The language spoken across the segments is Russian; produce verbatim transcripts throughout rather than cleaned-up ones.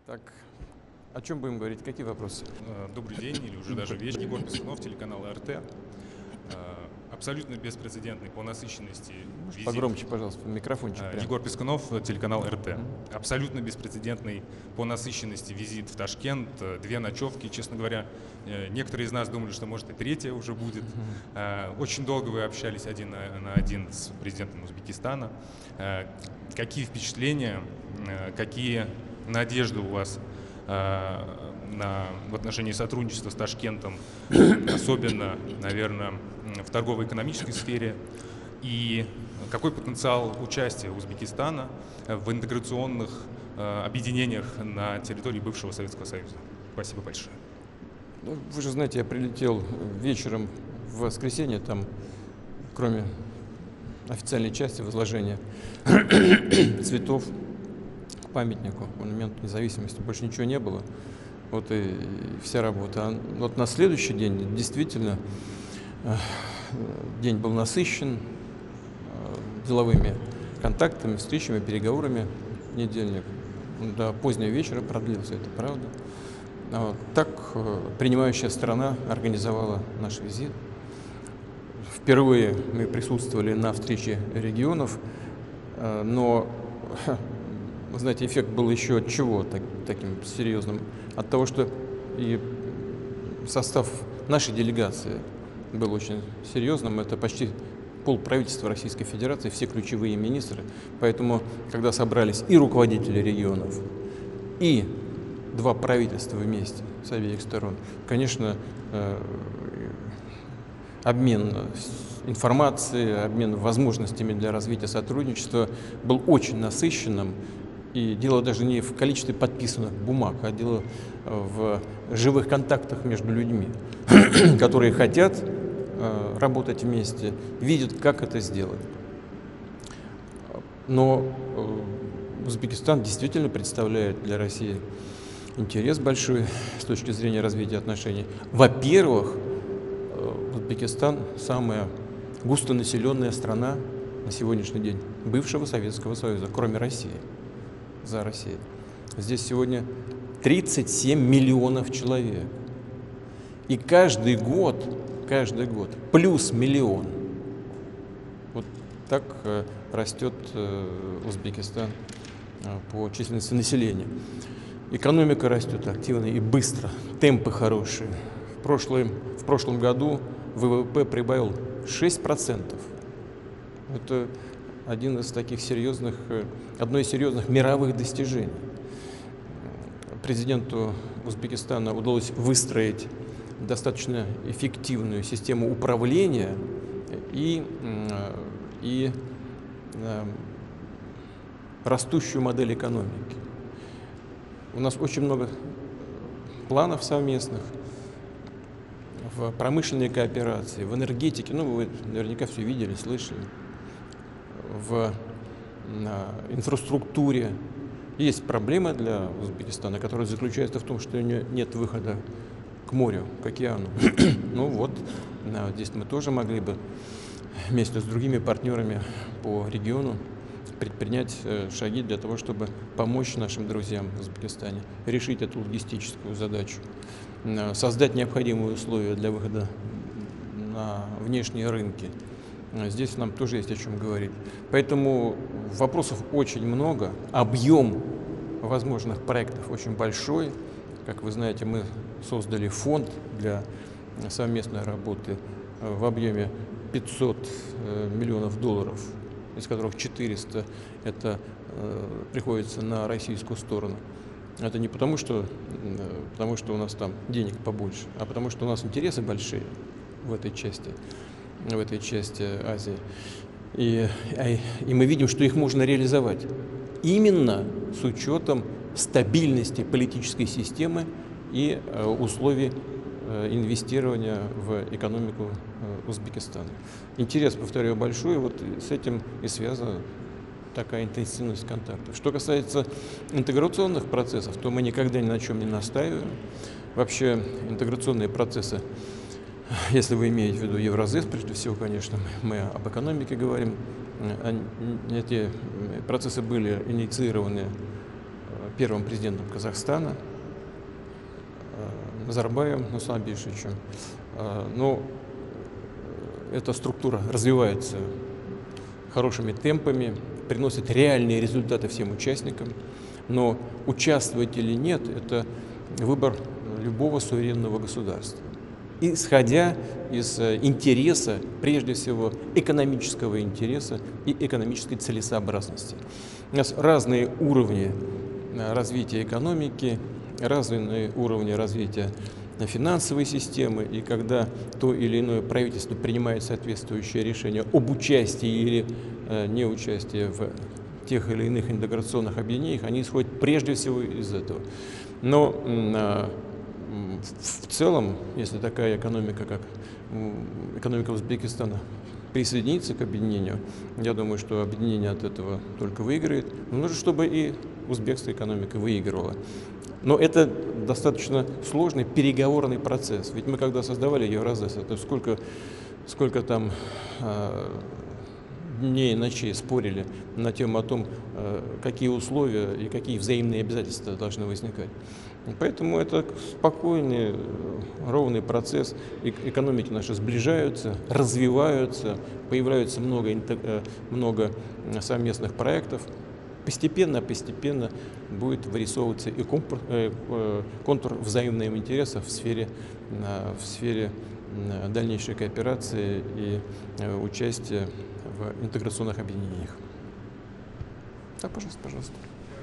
Так, о чем будем говорить? Какие вопросы? Добрый день, или уже даже вечер. Егор Пискунов, телеканал эр тэ. Абсолютно беспрецедентный по насыщенности визит. Погромче, пожалуйста, микрофончик. Прям. Егор Пискунов, телеканал эр тэ. Абсолютно беспрецедентный по насыщенности визит в Ташкент. Две ночевки, честно говоря. Некоторые из нас думали, что, может, и третья уже будет. Очень долго вы общались один на один с президентом Узбекистана. Какие впечатления, какие надежды у вас на, в отношении сотрудничества с Ташкентом, особенно, наверное, в торгово-экономической сфере, и какой потенциал участия Узбекистана в интеграционных э, объединениях на территории бывшего Советского Союза? Спасибо большое. Ну, вы же знаете, я прилетел вечером в воскресенье, там, кроме официальной части возложения цветов к памятнику, монументу независимости, больше ничего не было. Вот и, и вся работа. А вот на следующий день действительно э, день был насыщен э, деловыми контактами, встречами, переговорами. Недельник до позднего вечера продлился, это правда. А вот так э, принимающая сторона организовала наш визит. Впервые мы присутствовали на встрече регионов, э, но, вы знаете, эффект был еще от чего так, таким серьезным? От того, что и состав нашей делегации был очень серьезным. Это почти полправительства Российской Федерации, все ключевые министры. Поэтому, когда собрались и руководители регионов, и два правительства вместе с обеих сторон, конечно, обмен информацией, обмен возможностями для развития сотрудничества был очень насыщенным. И дело даже не в количестве подписанных бумаг, а дело в живых контактах между людьми, которые хотят э, работать вместе, видят, как это сделать. Но э, Узбекистан действительно представляет для России интерес большой с точки зрения развития отношений. Во-первых, э, Узбекистан самая густонаселенная страна на сегодняшний день бывшего Советского Союза, кроме России. За Россией. Здесь сегодня тридцать семь миллионов человек. И каждый год, каждый год плюс миллион. Вот так э, растет э, Узбекистан э, по численности населения. Экономика растет активно и быстро, темпы хорошие. В прошлом, в прошлом году вэ вэ пэ прибавил шесть процентов. Это один из таких серьезных, одно из серьезных мировых достижений. Президенту Узбекистана удалось выстроить достаточно эффективную систему управления и, и растущую модель экономики. У нас очень много планов совместных в промышленной кооперации, в энергетике. Ну, вы наверняка все видели, слышали. В инфраструктуре. Есть проблема для Узбекистана, которая заключается в том, что у нее нет выхода к морю, к океану. Ну вот, здесь мы тоже могли бы вместе с другими партнерами по региону предпринять шаги для того, чтобы помочь нашим друзьям в Узбекистане решить эту логистическую задачу, создать необходимые условия для выхода на внешние рынки. Здесь нам тоже есть о чем говорить. Поэтому вопросов очень много, объем возможных проектов очень большой. Как вы знаете, мы создали фонд для совместной работы в объеме пятьсот миллионов долларов, из которых четыреста это э, приходится на российскую сторону. Это не потому что, потому, что у нас там денег побольше, а потому что у нас интересы большие в этой части. в этой части Азии. И, и мы видим, что их можно реализовать именно с учетом стабильности политической системы и э, условий э, инвестирования в экономику э, Узбекистана. Интерес, повторяю, большой, вот с этим и связана такая интенсивность контактов. Что касается интеграционных процессов, то мы никогда ни на чем не настаиваем. Вообще интеграционные процессы, если вы имеете в виду Евразес, прежде всего, конечно, мы об экономике говорим. Эти процессы были инициированы первым президентом Казахстана Назарбаевым Нурсултаном Абишевичем. Но эта структура развивается хорошими темпами, приносит реальные результаты всем участникам. Но участвовать или нет – это выбор любого суверенного государства, исходя из интереса, прежде всего, экономического интереса и экономической целесообразности. У нас разные уровни развития экономики, разные уровни развития финансовой системы, и когда то или иное правительство принимает соответствующее решение об участии или э, неучастии в тех или иных интеграционных объединениях, они исходят прежде всего из этого. Но э, в целом, если такая экономика, как экономика Узбекистана, присоединится к объединению, я думаю, что объединение от этого только выиграет. Но нужно, чтобы и узбекская экономика выигрывала. Но это достаточно сложный переговорный процесс. Ведь мы, когда создавали Евразес, это сколько, сколько там э, дней и ночей спорили на тему о том, э, какие условия и какие взаимные обязательства должны возникать. Поэтому это спокойный, ровный процесс. Экономики наши сближаются, развиваются, появляется много, много совместных проектов. Постепенно, постепенно будет вырисовываться и контур, контур взаимных интересов в сфере, в сфере дальнейшей кооперации и участия в интеграционных объединениях. Да, пожалуйста, пожалуйста.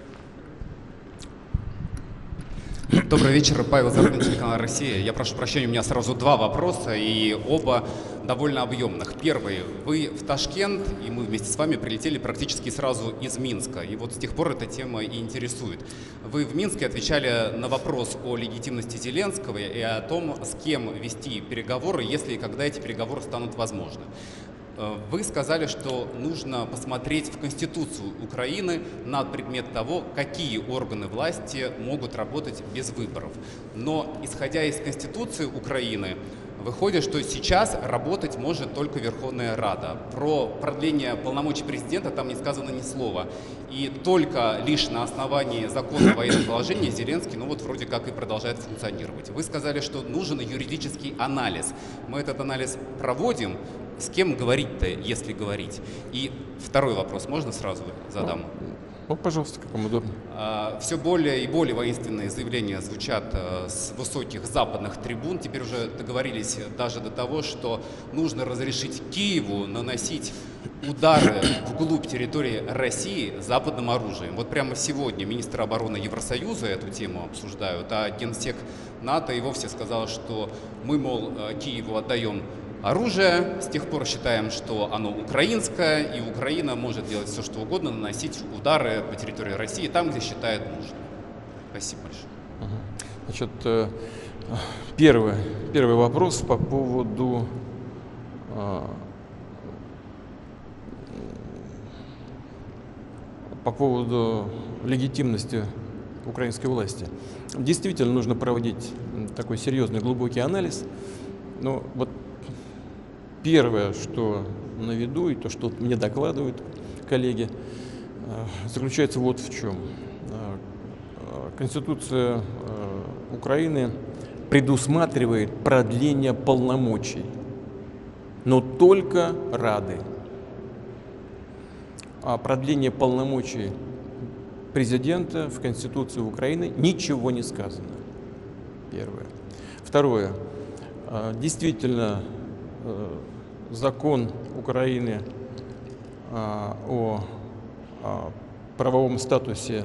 Добрый вечер, Павел Зарубин, телеканал «Россия». Я прошу прощения, у меня сразу два вопроса, и оба довольно объемных. Первый. Вы в Ташкент, и мы вместе с вами прилетели практически сразу из Минска. И вот с тех пор эта тема и интересует. Вы в Минске отвечали на вопрос о легитимности Зеленского и о том, с кем вести переговоры, если и когда эти переговоры станут возможны. Вы сказали, что нужно посмотреть в Конституцию Украины на предмет того, какие органы власти могут работать без выборов. Но, исходя из Конституции Украины, выходит, что сейчас работать может только Верховная Рада. Про продление полномочий президента там не сказано ни слова. И только лишь на основании закона о военном положении Зеленский, ну вот вроде как и продолжает функционировать. Вы сказали, что нужен юридический анализ. Мы этот анализ проводим. С кем говорить-то, если говорить? И второй вопрос можно сразу задам? Ну, пожалуйста, как вам удобно. Все более и более воинственные заявления звучат с высоких западных трибун. Теперь уже договорились даже до того, что нужно разрешить Киеву наносить удары вглубь территории России западным оружием. Вот прямо сегодня министры обороны Евросоюза эту тему обсуждают, а генсек НАТО и вовсе сказал, что мы, мол, Киеву отдаем оружие, с тех пор считаем, что оно украинское, и Украина может делать все, что угодно, наносить удары по территории России там, где считает нужным. Спасибо большое. Значит, первый, первый вопрос по поводу по поводу легитимности украинской власти. Действительно, нужно проводить такой серьезный, глубокий анализ. Но вот первое, что на виду, и то, что мне докладывают коллеги, заключается вот в чем. Конституция Украины предусматривает продление полномочий, но только Рады. О продлении полномочий президента в Конституции Украины ничего не сказано. Первое. Второе. Действительно, закон Украины о правовом статусе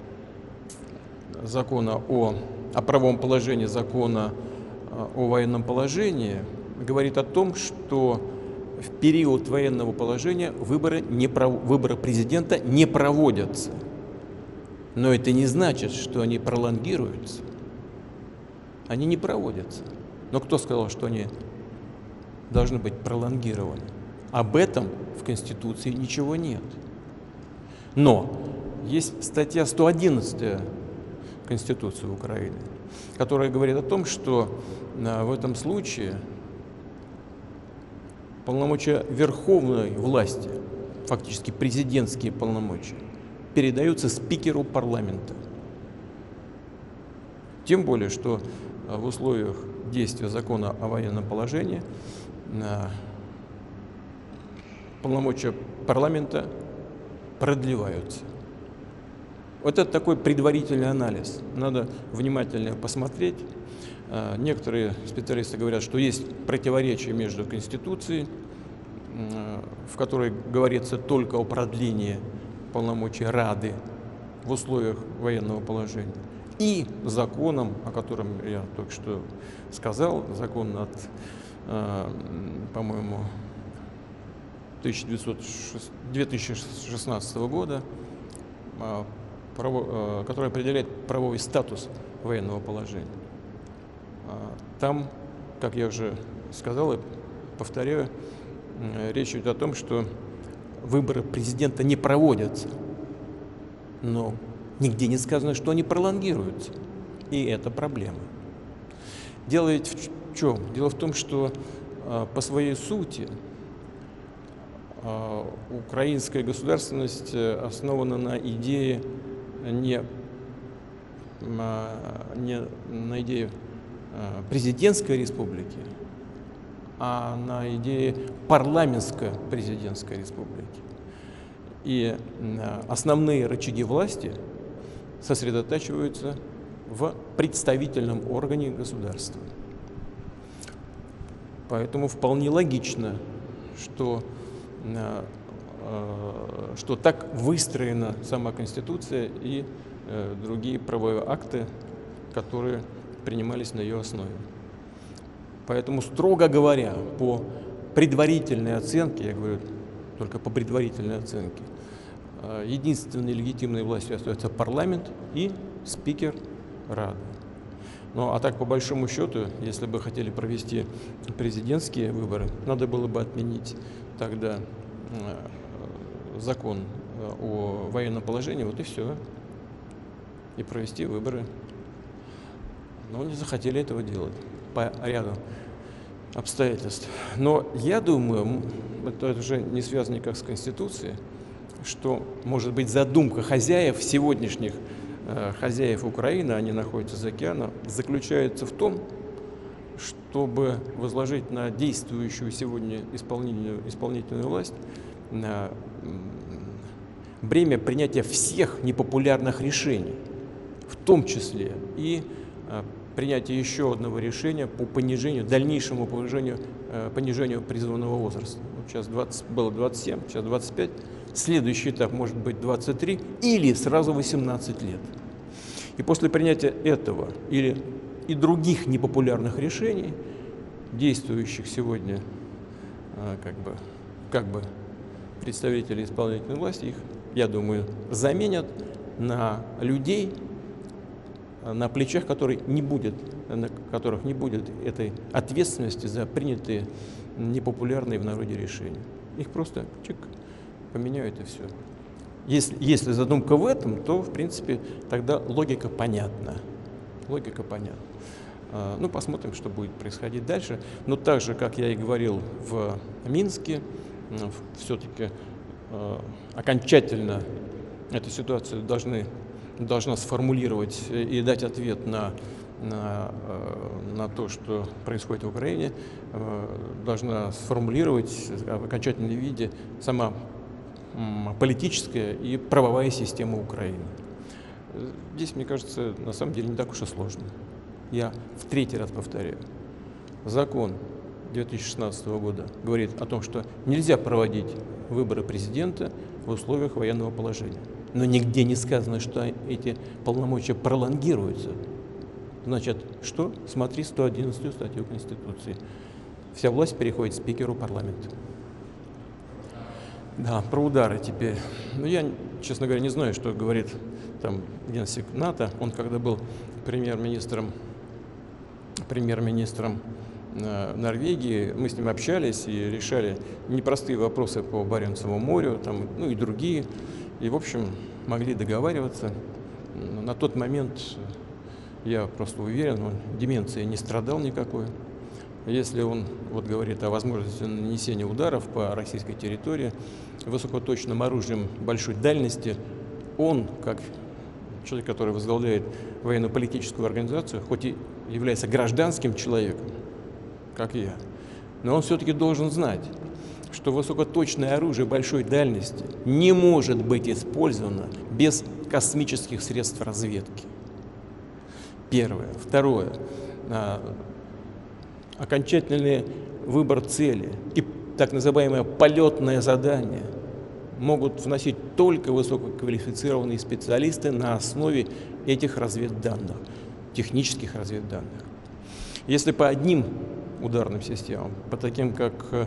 закона о, о правовом положении закона о военном положении говорит о том, что в период военного положения выборы, не, выборы президента не проводятся. Но это не значит, что они пролонгируются. Они не проводятся. Но кто сказал, что они должны быть пролонгированы? Об этом в Конституции ничего нет. Но есть статья сто одиннадцать Конституции Украины, которая говорит о том, что в этом случае полномочия верховной власти, фактически президентские полномочия, передаются спикеру парламента. Тем более, что в условиях действия закона о военном положении полномочия парламента продлеваются. Вот это такой предварительный анализ. Надо внимательно посмотреть. Некоторые специалисты говорят, что есть противоречие между Конституцией, в которой говорится только о продлении полномочий Рады в условиях военного положения, и законом, о котором я только что сказал, закон от, по-моему, две тысячи шестнадцатого года, который определяет правовой статус военного положения. Там, как я уже сказал и повторяю, речь идет о том, что выборы президента не проводятся, но нигде не сказано, что они пролонгируются. И это проблема. Дело ведь в чем? Дело в том, что по своей сути украинская государственность основана на идее не, не на идее президентской республики, а на идее парламентско-президентской республики. И основные рычаги власти сосредотачиваются в представительном органе государства. Поэтому вполне логично, что, что так выстроена сама Конституция и другие правовые акты, которые принимались на ее основе. Поэтому, строго говоря, по предварительной оценке, я говорю только по предварительной оценке, единственной легитимной властью остается парламент и спикер Рады. Ну, а так, по большому счету, если бы хотели провести президентские выборы, надо было бы отменить тогда закон о военном положении, вот и все, и провести выборы. Но не захотели этого делать по ряду обстоятельств. Но я думаю, это уже не связано никак с Конституцией, что, может быть, задумка хозяев, сегодняшних э, хозяев Украины, они находятся за океаном, заключается в том, чтобы возложить на действующую сегодня исполнительную, исполнительную власть на бремя принятия всех непопулярных решений, в том числе и э, принятие еще одного решения по понижению, дальнейшему понижению, э, понижению призывного возраста. Вот сейчас двадцать, было двадцать семь, сейчас двадцать пять. Следующий этап может быть двадцать три или сразу восемнадцать лет. И после принятия этого или и других непопулярных решений, действующих сегодня э, как бы, как бы представители исполнительной власти, их, я думаю, заменят на людей, на плечах которых не будет, на которых не будет этой ответственности за принятые непопулярные в народе решения. Их просто чик, поменяют и все. Если, если задумка в этом, то, в принципе, тогда логика понятна. Логика понятна. А, ну, посмотрим, что будет происходить дальше. Но так же, как я и говорил в Минске, все-таки а, окончательно эту ситуацию должны должна сформулировать и дать ответ на, на, на то, что происходит в Украине, должна сформулировать в окончательном виде сама политическая и правовая система Украины. Здесь, мне кажется, на самом деле не так уж и сложно. Я в третий раз повторяю. Закон две тысячи шестнадцатого года говорит о том, что нельзя проводить выборы президента в условиях военного положения. Но нигде не сказано, что эти полномочия пролонгируются. Значит, что? Смотри сто одиннадцатую статью Конституции. Вся власть переходит спикеру парламента. Да, про удары теперь. Ну, я, честно говоря, не знаю, что говорит там генсек НАТО. Он, когда был премьер-министром, премьер-министром э, Норвегии, мы с ним общались и решали непростые вопросы по Баренцеву морю, там, ну и другие. И, в общем, могли договариваться. На тот момент, я просто уверен, он деменцией не страдал никакой. Если он вот говорит о возможности нанесения ударов по российской территории высокоточным оружием большой дальности, он, как человек, который возглавляет военно-политическую организацию, хоть и является гражданским человеком, как и я, но он все-таки должен знать, что высокоточное оружие большой дальности не может быть использовано без космических средств разведки. Первое. Второе. Окончательный выбор цели и так называемое полетное задание могут вносить только высококвалифицированные специалисты на основе этих разведданных, технических разведданных. Если по одним ударным системам, по таким как э,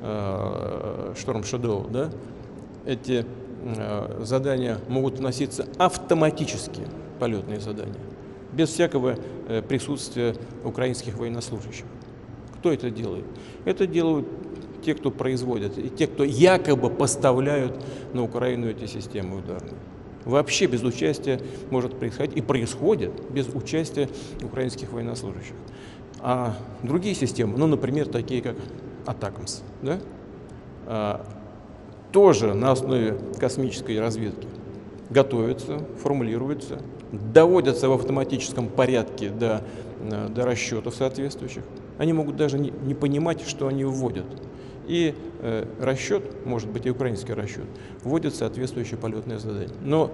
Storm Shadow, да, эти э, задания могут вноситься автоматически, полетные задания, без всякого э, присутствия украинских военнослужащих. Кто это делает? Это делают те, кто производят, и те, кто якобы поставляют на Украину эти системы ударные. Вообще без участия может происходить, и происходит без участия украинских военнослужащих. А другие системы, ну, например, такие как Атакамс, да, а, тоже на основе космической разведки готовятся, формулируются, доводятся в автоматическом порядке до, до расчетов соответствующих. Они могут даже не, не понимать, что они вводят. И э, расчет, может быть и украинский расчет, вводит соответствующее полетное задание. Но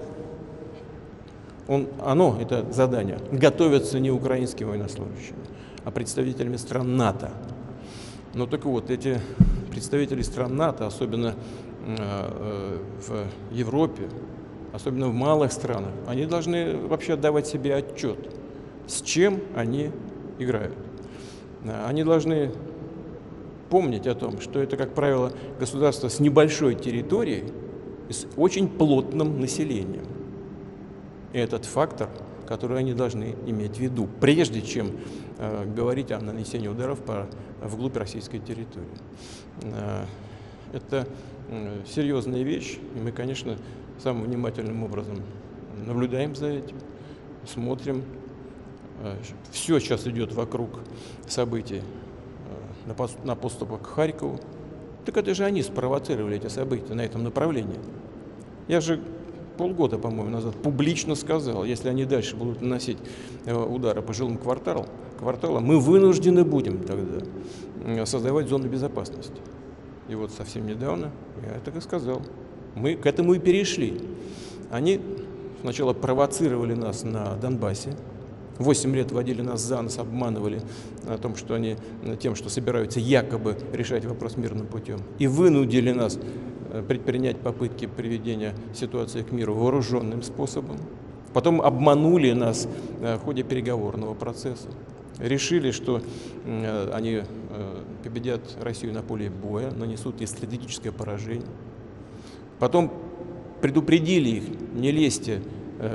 он, оно, это задание, готовится не украинскими военнослужащими, а представителями стран НАТО. Ну так вот, эти представители стран НАТО, особенно э, в Европе, особенно в малых странах, они должны вообще отдавать себе отчет, с чем они играют. Они должны помнить о том, что это, как правило, государство с небольшой территорией и с очень плотным населением. И этот фактор, который они должны иметь в виду, прежде чем э, говорить о нанесении ударов по, вглубь российской территории. Э, это э, серьезная вещь, и мы, конечно, самым внимательным образом наблюдаем за этим, смотрим. Э, все сейчас идет вокруг событий э, на, пост, на подступах к Харькову. Так это же они спровоцировали эти события на этом направлении. Я же полгода, по-моему, назад публично сказал, если они дальше будут наносить удары по жилым кварталам, кварталам, мы вынуждены будем тогда создавать зону безопасности. И вот совсем недавно я так и сказал. Мы к этому и перешли. Они сначала провоцировали нас на Донбассе, восемь лет водили нас за нос, обманывали о том, что они тем, что собираются якобы решать вопрос мирным путем, и вынудили нас предпринять попытки приведения ситуации к миру вооруженным способом. Потом обманули нас в ходе переговорного процесса. Решили, что они победят Россию на поле боя, нанесут ей стратегическое поражение. Потом предупредили их: не лезьте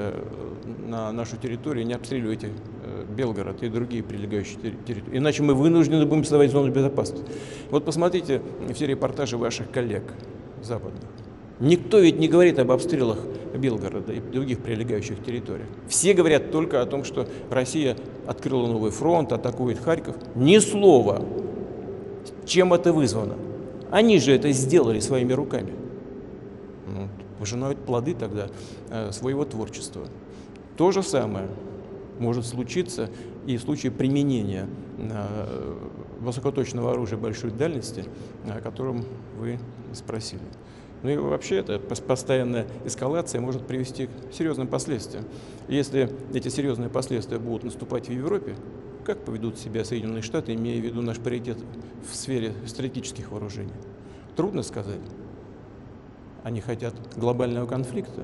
на нашу территорию, не обстреливайте Белгород и другие прилегающие территории, иначе мы вынуждены будем создавать зону безопасности. Вот посмотрите все репортажи ваших коллег западных. Никто ведь не говорит об обстрелах Белгорода и других прилегающих территорий. Все говорят только о том, что Россия открыла новый фронт, атакует Харьков. Ни слова. Чем это вызвано? Они же это сделали своими руками. Ну, пожинают плоды тогда э, своего творчества. То же самое может случиться и в случае применения э, высокоточного оружия большой дальности, о котором вы спросили. Ну и вообще эта постоянная эскалация может привести к серьезным последствиям. Если эти серьезные последствия будут наступать в Европе, как поведут себя Соединенные Штаты, имея в виду наш паритет в сфере стратегических вооружений? Трудно сказать. Они хотят глобального конфликта.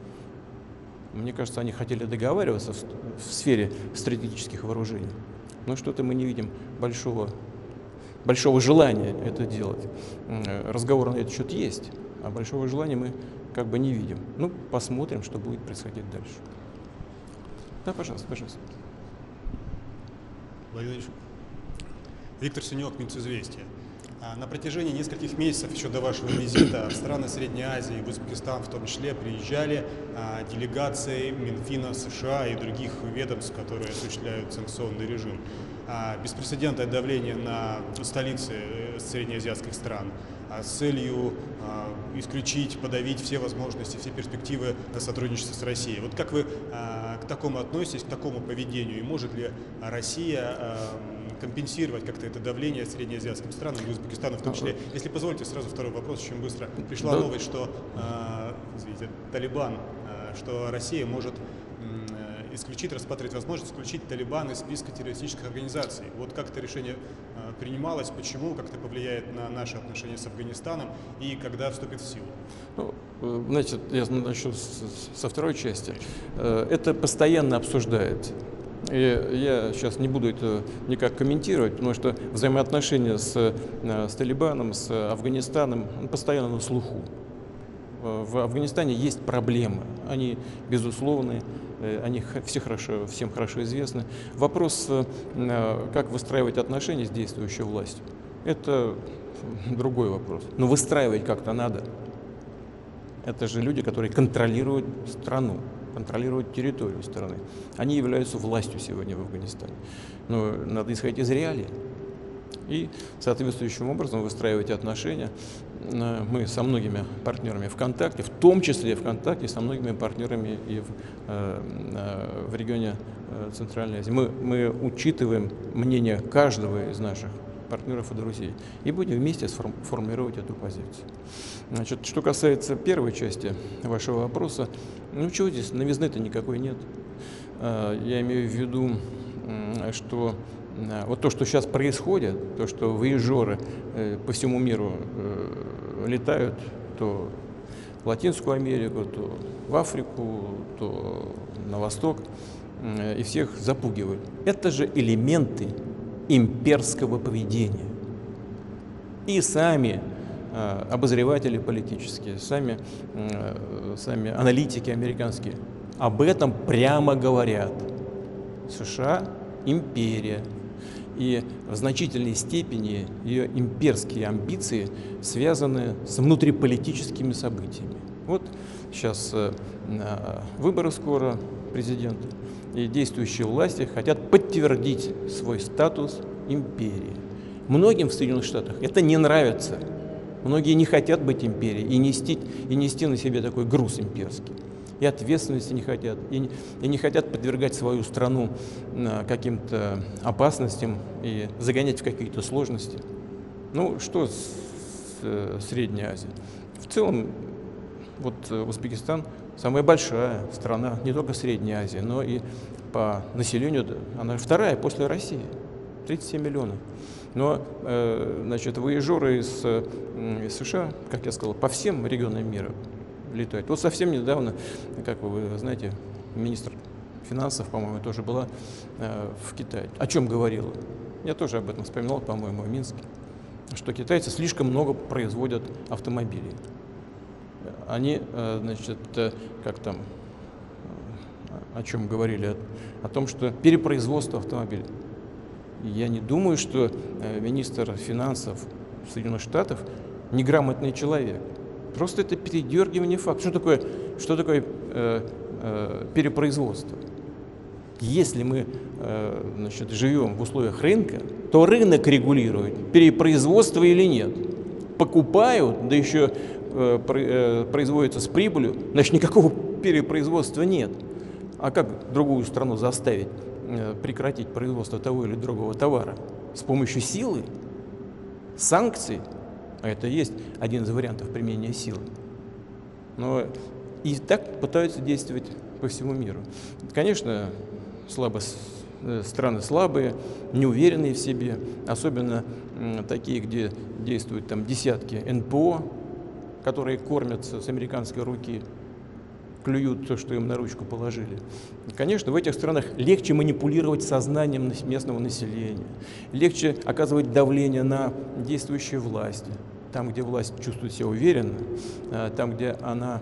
Мне кажется, они хотели договариваться в, в сфере стратегических вооружений. Но что-то мы не видим большого, большого желания это делать. Разговор на этот счет есть, а большого желания мы как бы не видим. Ну, посмотрим, что будет происходить дальше. Да, пожалуйста, пожалуйста. Владимир Владимирович, Виктор Синек, Минсозвестия. На протяжении нескольких месяцев еще до вашего визита в страны Средней Азии, в Узбекистан в том числе, приезжали делегации Минфина США и других ведомств, которые осуществляют санкционный режим. Беспрецедентное давление на столицы среднеазиатских стран с целью исключить, подавить все возможности, все перспективы на сотрудничество с Россией. Вот как вы к такому относитесь, к такому поведению? И может ли Россия компенсировать как-то это давление среднеазиатским странам и Узбекистану в том числе? Если позволите, сразу второй вопрос, очень быстро. Пришла да. новость, что извините, Талибан, что Россия может исключить, рассматривать возможность исключить Талибан из списка террористических организаций. Вот как это решение принималось, почему, как это повлияет на наши отношения с Афганистаном и когда вступит в силу? Ну, значит, я начну со второй части. Это постоянно обсуждается. И я сейчас не буду это никак комментировать, потому что взаимоотношения с, с Талибаном, с Афганистаном постоянно на слуху. В Афганистане есть проблемы, они безусловные, они все хорошо, всем хорошо известны. Вопрос, как выстраивать отношения с действующей властью, это другой вопрос. Но выстраивать как-то надо. Это же люди, которые контролируют страну, контролируют территорию страны. Они являются властью сегодня в Афганистане. Но надо исходить из реалий и соответствующим образом выстраивать отношения. Мы со многими партнерами ВКонтакте, в том числе ВКонтакте, со многими партнерами и в, в регионе Центральной Азии. Мы, мы учитываем мнение каждого из наших партнеров и друзей и будем вместе формировать эту позицию. Значит, что касается первой части вашего вопроса, ну чего здесь, новизны-то никакой нет. Я имею в виду, что вот то, что сейчас происходит, то, что выезжоры по всему миру летают, то в Латинскую Америку, то в Африку, то на восток, и всех запугивают. Это же элементы имперского поведения. И сами обозреватели политические, сами, сами аналитики американские об этом прямо говорят. США – империя. И в значительной степени ее имперские амбиции связаны с внутриполитическими событиями. Вот сейчас выборы скоро президента, и действующие власти хотят подтвердить свой статус империи. Многим в Соединенных Штатах это не нравится. Многие не хотят быть империей и нести, и нести на себе такой груз имперский. И ответственности не хотят, и не, и не хотят подвергать свою страну каким-то опасностям и загонять в какие-то сложности. Ну, что с э, Средней Азией? В целом, вот Узбекистан самая большая страна, не только Средней Азии, но и по населению, она вторая после России, тридцать семь миллионов. Но, э, значит, выезжоры из, из США, как я сказал, по всем регионам мира летают. Вот совсем недавно, как вы знаете, министр финансов, по-моему, тоже была э, в Китае. О чем говорила? Я тоже об этом вспоминал, по-моему, в Минске, что китайцы слишком много производят автомобилей. Они, э, значит, э, как там, э, о чем говорили, о, о том, что перепроизводство автомобилей. Я не думаю, что э, министр финансов Соединенных Штатов неграмотный человек. Просто это передергивание фактов. Что такое, что такое э, э, перепроизводство? Если мы э, значит, живем в условиях рынка, то рынок регулирует, перепроизводство или нет. Покупают, да еще э, э, производится с прибылью, значит никакого перепроизводства нет. А как другую страну заставить э, прекратить производство того или другого товара? С помощью силы, санкций? А это есть один из вариантов применения силы. Но и так пытаются действовать по всему миру. Конечно, слабо, страны слабые, неуверенные в себе, особенно такие, где действуют там десятки эн пэ о, которые кормятся с американской руки, клюют то, что им на ручку положили. Конечно, в этих странах легче манипулировать сознанием местного населения, легче оказывать давление на действующие власти. Там, где власть чувствует себя уверенно, там, где она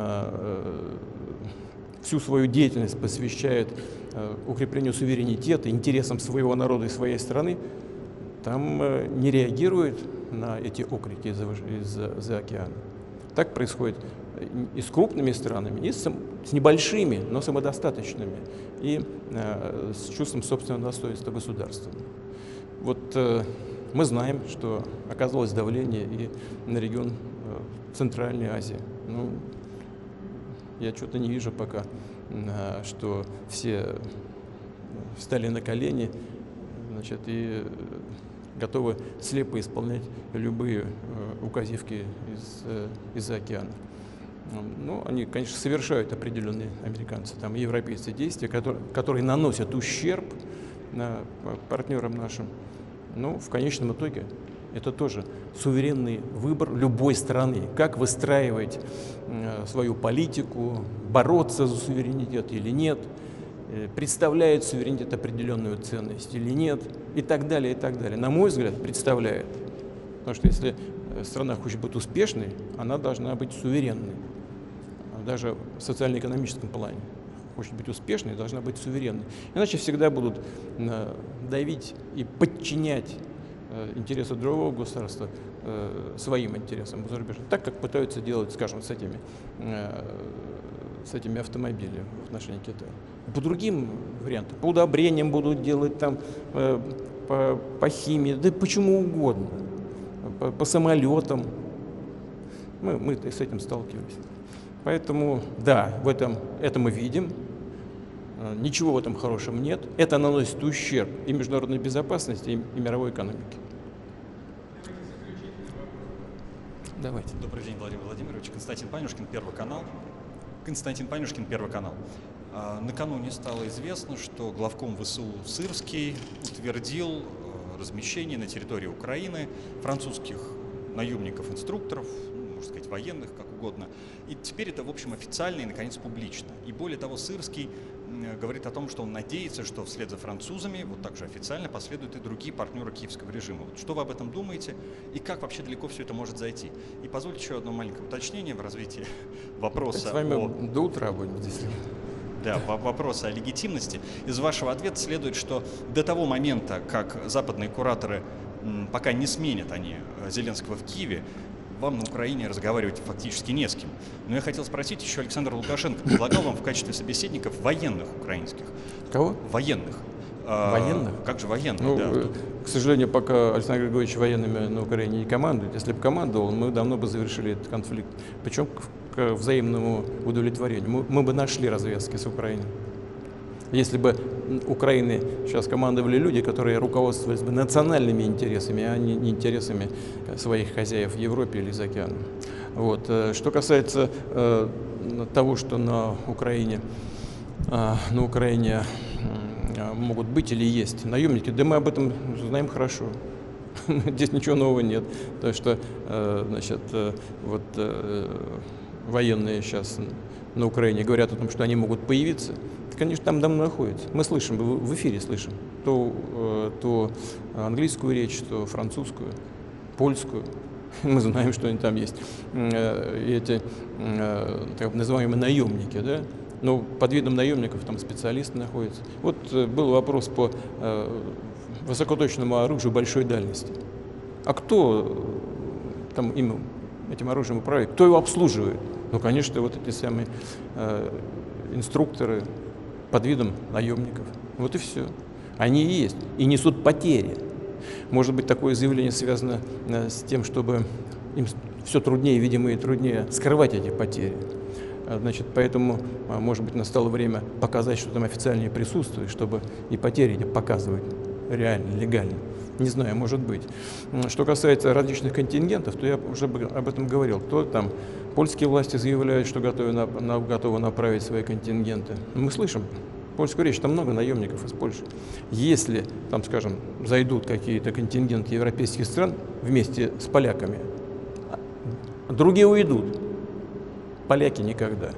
всю свою деятельность посвящает укреплению суверенитета, интересам своего народа и своей страны, там не реагирует на эти окрики из-за из из океана. Так происходит и с крупными странами, и с, с небольшими, но самодостаточными, и э, с чувством собственного достоинства государства. Вот э, мы знаем, что оказалось давление и на регион э, Центральной Азии. Ну, я что-то не вижу пока, э, что все встали на колени, значит, и готовы слепо исполнять любые э, указивки из, э, из-за океана. Ну, они, конечно, совершают определенные американцы, там, европейцы действия, которые, которые наносят ущерб на, партнерам нашим. Но в конечном итоге это тоже суверенный выбор любой страны, как выстраивать э, свою политику, бороться за суверенитет или нет, э, представляет суверенитет определенную ценность или нет, и так далее, и так далее. На мой взгляд, представляет. Потому что если страна хочет быть успешной, она должна быть суверенной. Даже в социально-экономическом плане. Хочет быть успешной, должна быть суверенной. Иначе всегда будут э, давить и подчинять э, интересы другого государства э, своим интересам зарубежным. Так, как пытаются делать, скажем, с этими, э, с этими автомобилями в отношении Китая. По другим вариантам, по удобрениям будут делать, там, э, по, по химии, да почему угодно, по, по самолетам. Мы, мы с этим сталкивались. Поэтому, да, в этом, это мы видим, ничего в этом хорошем нет. Это наносит ущерб и международной безопасности, и, и мировой экономике. Давайте. Добрый день, Владимир Владимирович. Константин Панюшкин, Первый канал. Константин Панюшкин, Первый канал. Накануне стало известно, что главком ВСУ Сырский утвердил размещение на территории Украины французских наемников-инструкторов, можно сказать, военных, как угодно. И теперь это, в общем, официально и, наконец, публично. И более того, Сырский говорит о том, что он надеется, что вслед за французами, вот так же официально, последуют и другие партнеры киевского режима. Вот что вы об этом думаете и как вообще далеко все это может зайти? И позвольте еще одно маленькое уточнение в развитии вопроса с вами о... до утра будем здесь. Да, вопрос о легитимности. Из вашего ответа следует, что до того момента, как западные кураторы пока не сменят они Зеленского в Киеве, вам на Украине разговаривать фактически не с кем. Но я хотел спросить, еще Александр Лукашенко предлагал вам в качестве собеседников военных украинских. Кого? Военных. Военных? А, как же военных, ну, да. К сожалению, пока Александр Григорьевич военными на Украине не командует. Если бы командовал, мы давно бы завершили этот конфликт. Причем к, к взаимному удовлетворению. Мы, мы бы нашли развязки с Украиной. Если бы Украины сейчас командовали люди, которые руководствовались бы национальными интересами, а не интересами своих хозяев в Европе или за океаном. Вот. Что касается э, того, что на Украине, э, на Украине э, могут быть или есть наемники, да мы об этом знаем хорошо. Здесь ничего нового нет. То, что э, значит, э, вот, э, военные сейчас на Украине говорят о том, что они могут появиться. Конечно, там давно находится. Мы слышим, в эфире слышим то, то английскую речь, то французскую, польскую. Мы знаем, что они там есть. Эти так называемые наемники, да? Но под видом наемников там специалисты находятся. Вот был вопрос по высокоточному оружию большой дальности. А кто там им, этим оружием управляет? Кто его обслуживает? Ну, конечно, вот эти самые инструкторы под видом наемников. Вот и все. Они и есть. И несут потери. Может быть, такое заявление связано с тем, чтобы им все труднее, видимо, и труднее скрывать эти потери. Значит, поэтому, может быть, настало время показать, что там официальнее присутствует, чтобы и потери эти показывать реально, легально. Не знаю, может быть. Что касается различных контингентов, то я уже об этом говорил. То там польские власти заявляют, что готовы, на, на, готовы направить свои контингенты. Мы слышим польскую речь, там много наемников из Польши. Если, там, скажем, зайдут какие-то контингенты европейских стран вместе с поляками, другие уйдут. Поляки никогда.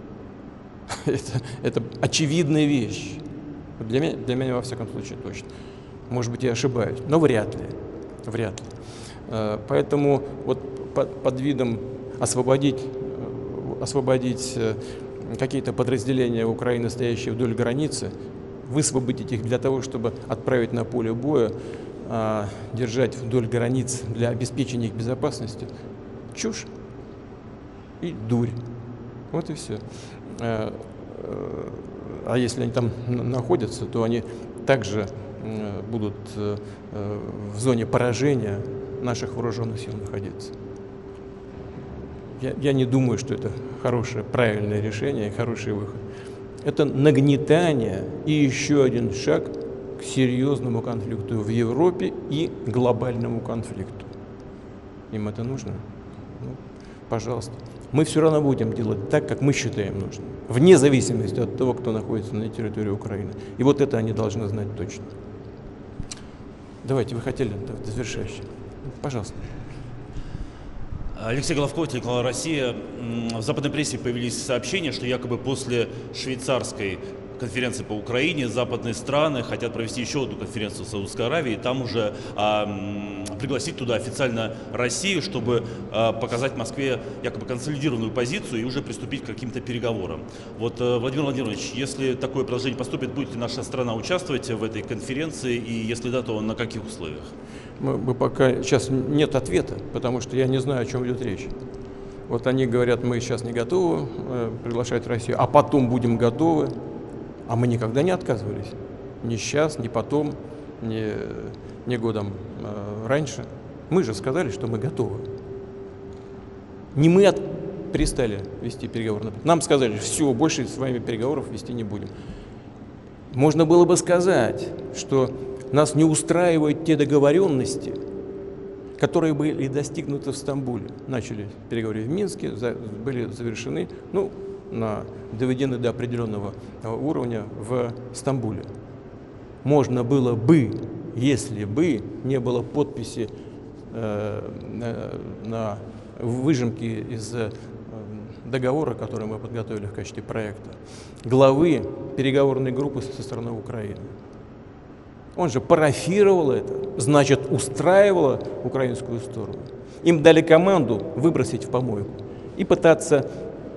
Это, это очевидная вещь. Для меня, для меня, во всяком случае, точно. Может быть, я ошибаюсь, но вряд ли. Вряд ли. Поэтому вот под, под видом освободить, освободить какие-то подразделения Украины, стоящие вдоль границы, высвободить их для того, чтобы отправить на поле боя, а держать вдоль границ для обеспечения их безопасности – чушь и дурь. Вот и все. А, а если они там находятся, то они также будут в зоне поражения наших вооруженных сил находиться. Я, я не думаю, что это хорошее, правильное решение и хороший выход. Это нагнетание и еще один шаг к серьезному конфликту в Европе и глобальному конфликту. Им это нужно? Ну, пожалуйста. Мы все равно будем делать так, как мы считаем нужным, вне зависимости от того, кто находится на территории Украины. И вот это они должны знать точно. Давайте, вы хотели завершающий. Пожалуйста. Алексей Головков, телеканал «Россия». В западной прессе появились сообщения, что якобы после швейцарской конференции по Украине западные страны хотят провести еще одну конференцию в Саудовской Аравии, и там уже а, пригласить туда официально Россию, чтобы а, показать Москве якобы консолидированную позицию и уже приступить к каким-то переговорам. Вот, Владимир Владимирович, если такое предложение поступит, будет ли наша страна участвовать в этой конференции, и если да, то на каких условиях? Мы, мы пока сейчас нет ответа, потому что я не знаю, о чем идет речь. Вот они говорят, мы сейчас не готовы э, приглашать Россию, а потом будем готовы. А мы никогда не отказывались. Ни сейчас, ни потом, ни, ни годом э, раньше. Мы же сказали, что мы готовы. Не мы от... перестали вести переговоры. Нам сказали, все, больше с вами переговоров вести не будем. Можно было бы сказать, что нас не устраивают те договоренности, которые были достигнуты в Стамбуле. Начали переговоры в Минске, за, были завершены, ну, на, доведены до определенного уровня в Стамбуле. Можно было бы, если бы не было подписи э, на выжимки из э, договора, который мы подготовили в качестве проекта, главы переговорной группы со стороны Украины. Он же парафировал это, значит, устраивало украинскую сторону. Им дали команду выбросить в помойку и пытаться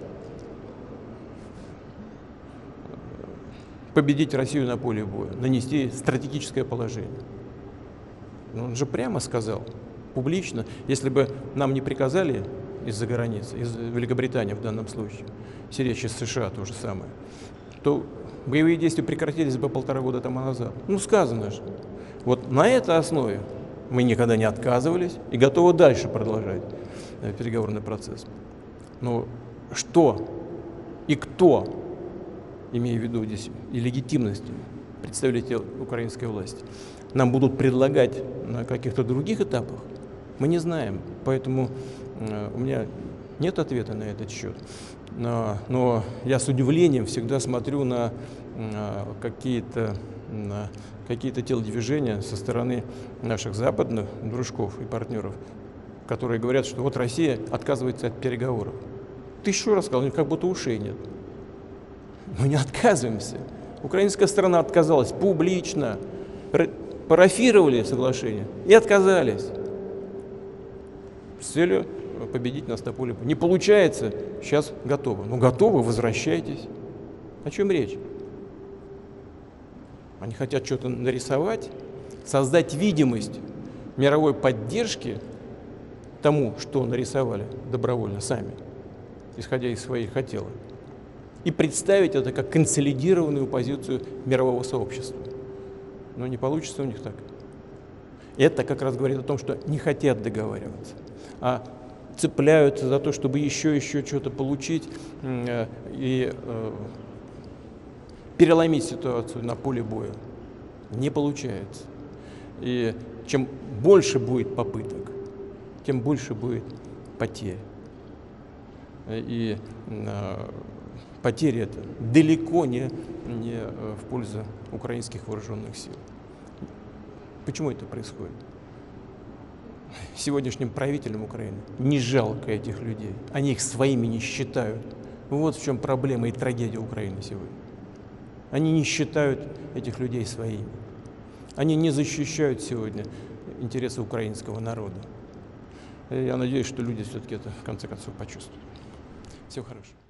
победить Россию на поле боя, нанести стратегическое положение. Но он же прямо сказал, публично, если бы нам не приказали из-за границы, из Великобритании в данном случае, речь из США то же самое, то боевые действия прекратились бы полтора года тому назад. Ну, сказано же. Вот на этой основе мы никогда не отказывались и готовы дальше продолжать переговорный процесс. Но что и кто, имея в виду здесь и легитимность представителей украинской власти, нам будут предлагать на каких-то других этапах, мы не знаем. Поэтому у меня нет ответа на этот счет. Но, но я с удивлением всегда смотрю на, на какие-то на какие-то телодвижения со стороны наших западных дружков и партнеров, которые говорят, что вот Россия отказывается от переговоров. Ты еще раз сказал, как будто ушей нет. Мы не отказываемся. Украинская сторона отказалась публично, парафировали соглашение и отказались с целью победить нас на поле боя. Не получается, сейчас готовы. Ну, готовы, возвращайтесь. О чем речь? Они хотят что-то нарисовать, создать видимость мировой поддержки тому, что нарисовали добровольно сами, исходя из своих хотелок, и представить это как консолидированную позицию мирового сообщества. Но не получится у них так. Это как раз говорит о том, что не хотят договариваться, а цепляются за то, чтобы еще, еще что-то получить э, и э, переломить ситуацию на поле боя. Не получается. И чем больше будет попыток, тем больше будет потерь. И э, потери это далеко не, не в пользу украинских вооруженных сил. Почему это происходит? Сегодняшним правителям Украины не жалко этих людей. Они их своими не считают. Вот в чем проблема и трагедия Украины сегодня. Они не считают этих людей своими. Они не защищают сегодня интересы украинского народа. Я надеюсь, что люди все-таки это в конце концов почувствуют. Всего хорошего.